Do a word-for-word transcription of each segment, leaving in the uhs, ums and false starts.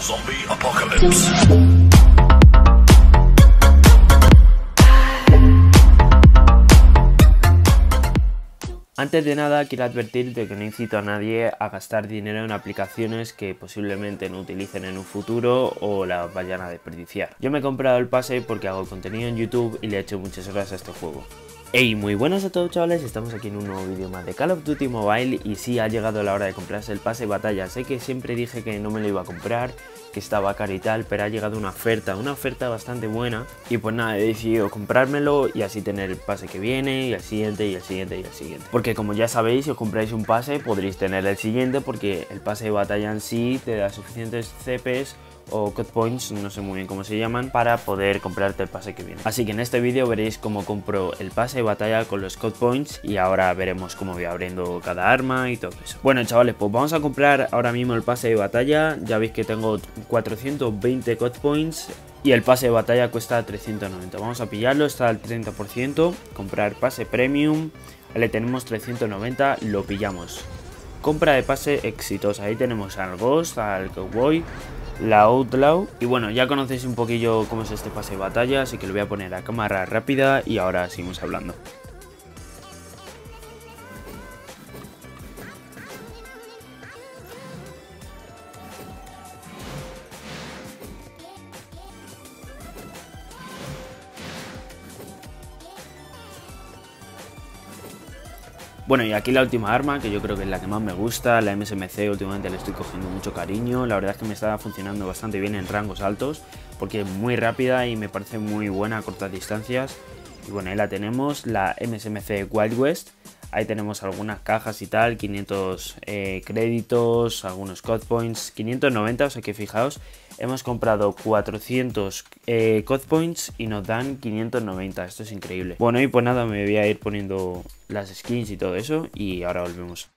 Zombie Apocalypse. Antes de nada quiero advertir de que no incito a nadie a gastar dinero en aplicaciones que posiblemente no utilicen en un futuro o las vayan a desperdiciar. Yo me he comprado el pase porque hago contenido en YouTube y le he hecho muchas horas a este juego. Hey, muy buenas a todos chavales, estamos aquí en un nuevo vídeo más de Call of Duty Mobile y sí, ha llegado la hora de comprarse el pase de batalla. Sé que siempre dije que no me lo iba a comprar, que estaba caro y tal, pero ha llegado una oferta, una oferta bastante buena y pues nada, he decidido comprármelo y así tener el pase que viene y el siguiente y el siguiente y el siguiente. Porque como ya sabéis, si os compráis un pase podréis tener el siguiente porque el pase de batalla en sí te da suficientes C Ps o Code Points, no sé muy bien cómo se llaman, para poder comprarte el pase que viene. Así que en este vídeo veréis cómo compro el pase de batalla con los Code Points y ahora veremos cómo voy abriendo cada arma y todo eso. Bueno chavales, pues vamos a comprar ahora mismo el pase de batalla. Ya veis que tengo cuatrocientos veinte Code Points y el pase de batalla cuesta trescientos noventa. Vamos a pillarlo, está al treinta por ciento, comprar pase premium, le tenemos trescientos noventa, lo pillamos. Compra de pase exitosa, ahí tenemos al Ghost, al Cowboy, la Outlaw y bueno, ya conocéis un poquillo cómo es este pase de batalla, así que lo voy a poner a cámara rápida y ahora seguimos hablando. Bueno, y aquí la última arma, que yo creo que es la que más me gusta, la M S M C. Últimamente le estoy cogiendo mucho cariño, la verdad es que me está funcionando bastante bien en rangos altos, porque es muy rápida y me parece muy buena a cortas distancias. Y bueno, ahí la tenemos, la M S M C Wild West, ahí tenemos algunas cajas y tal, quinientos eh, créditos, algunos Code Points, quinientos noventa, o sea que fijaos, hemos comprado cuatrocientos eh, Code Points y nos dan quinientos noventa, esto es increíble. Bueno, y pues nada, me voy a ir poniendo las skins y todo eso y ahora volvemos.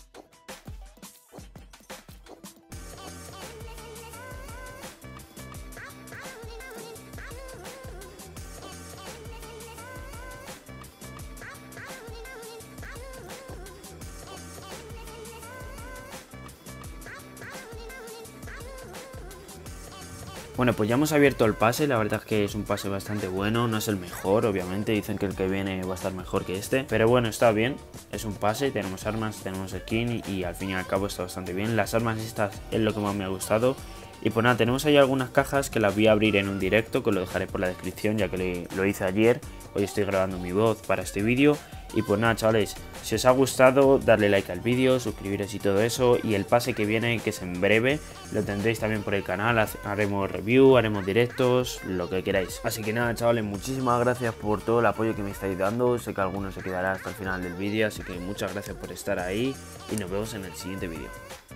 Bueno, pues ya hemos abierto el pase, la verdad es que es un pase bastante bueno, no es el mejor, obviamente, dicen que el que viene va a estar mejor que este, pero bueno, está bien, es un pase, tenemos armas, tenemos skin y, y al fin y al cabo está bastante bien. Las armas estas es lo que más me ha gustado. Y pues nada, tenemos ahí algunas cajas que las voy a abrir en un directo, que lo dejaré por la descripción ya que lo hice ayer. Hoy estoy grabando mi voz para este vídeo. Y pues nada chavales, si os ha gustado darle like al vídeo, suscribiros y todo eso. Y el pase que viene, que es en breve, lo tendréis también por el canal, haremos review, haremos directos, lo que queráis. Así que nada chavales, muchísimas gracias por todo el apoyo que me estáis dando. Sé que alguno se quedará hasta el final del vídeo, así que muchas gracias por estar ahí y nos vemos en el siguiente vídeo.